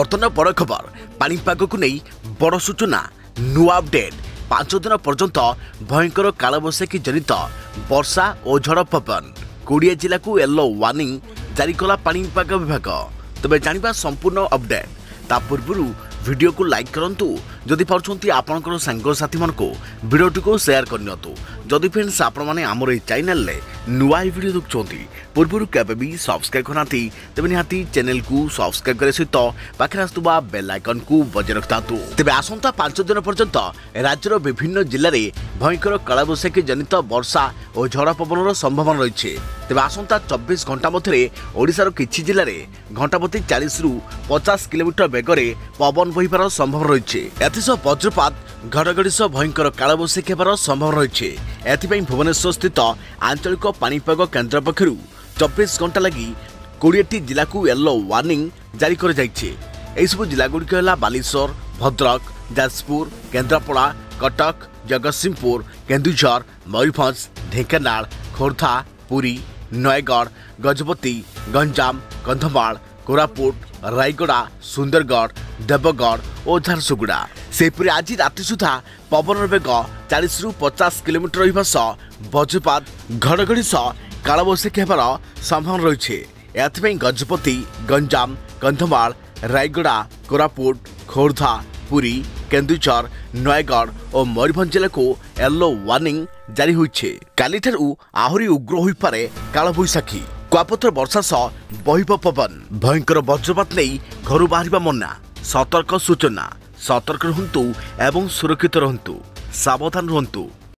बर्तमान बड़ खबर पाणीपाग को नहीं बड़ सूचना नुआ अपडेट 5 दिन पर्यंत भयंकर कालबैशाखी जनित वर्षा और झड़ पवन 20 जिला को येलो वार्निंग जारी कला पाणीपाग विभाग। तबे जानिबा संपूर्ण अपडेट ता पूर्व वीडियो को लाइक करंतु जदि पाउछंती आपनकर संग साथी मन को वीडियो को शेयर करनियतु। जदि फ्रेंड्स आपण माने हमर ए चैनल ले नुआ वीडियो देखछंती पूर्व केबे भी सब्सक्राइब करनाती तबे निहाती चैनल को सब्सक्राइब करे सहित पाखरे आस्तुबा बेल आइकन को बजाय रखतातु। तबे आसंता 5 दिन पर्यंत राज्यर विभिन्न जिल्ला रे भयंकर कालबैशाखी जनित वर्षा और झड़ पवन संभावना रही। तबे आसंता 24 घंटा मध्य ओडिशार किछि जिल्ला रे घंटा प्रति 40 रु 50 किलोमीटर बेगरे पवन बहिबार संभावना रही। एथिसह वज्रपात घड़घड़ी सह भयंकर कालबैशाखी हेबार संभावना रही। एथिपई भुवनेश्वर स्थित आंचलिक पाणीपाग केन्द्र पक्षरु 24 घंटा लगी 20 जिला को येलो वार्निंग जारी कर जाइछे। एई सब जिला गुड़िक है बालेश्वर, भद्रक, जाजपुर, केन्द्रापड़ा, कटक, जगतसिंहपुर, केन्दुझर, मयूरभंज, ढेंकानाल, खोर्धा, पुरी, नयगढ़, गजपति, गंजाम, कंधमाल, कोरापुट, रायगड़ा, सुंदरगढ़, देवगढ़ और झारसुगुड़ा। सेपरि आज राति सुधा पवन बेग 40 रु 50 किलोमीटर रहिबा सह वज्रपात घड़घड़ी सह कालबैशाखी हेबार संभावना रही। एथिपई गजपति, गंजाम, कंधमाल, रायगड़ा, कोरापुट, खोर्धा, पुरी, केन्दुझर, नयगढ़ और मयूरभंज जिला को येलो वार्निंग जारी होइछे। काली ठारू आहुरी उग्र होई पारे कालबैशाखी। कुआपथर वर्षा सह बहिब पवन भयंकर वज्रपात नहीं घर बाहर मना। सतर्क सूचना। सतर्क रहंतु एवं सुरक्षित रहंतु, सावधान रहंतु।